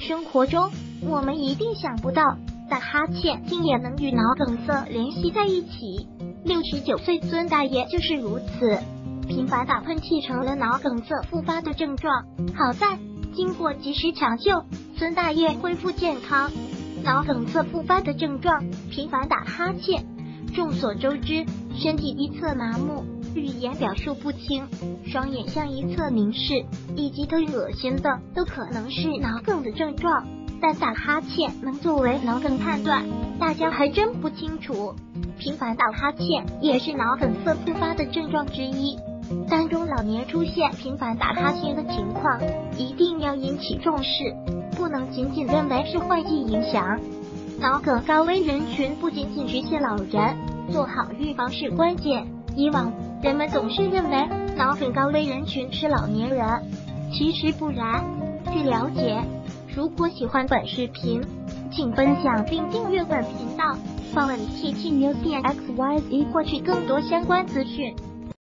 生活中，我们一定想不到，打哈欠竟也能与脑梗塞联系在一起。69岁孙大爷就是如此，频繁打喷嚏成了脑梗塞复发的症状。好在经过及时抢救，孙大爷恢复健康。脑梗塞复发的症状，频繁打哈欠。众所周知，身体一侧麻木，语言表述不清，双眼向一侧凝视，以及更恶心的，都可能是脑梗的症状。但打哈欠能作为脑梗判断，大家还真不清楚。频繁打哈欠也是脑梗塞复发的症状之一。当中老年出现频繁打哈欠的情况，一定要引起重视，不能仅仅认为是换季影响。脑梗高危人群不仅仅局限老人，做好预防是关键。以往人们总是认为脑梗高危人群是老年人，其实不然。据了解，如果喜欢本视频，请分享并订阅本频道，访问 TT News 点 XYZ 获取更多相关资讯。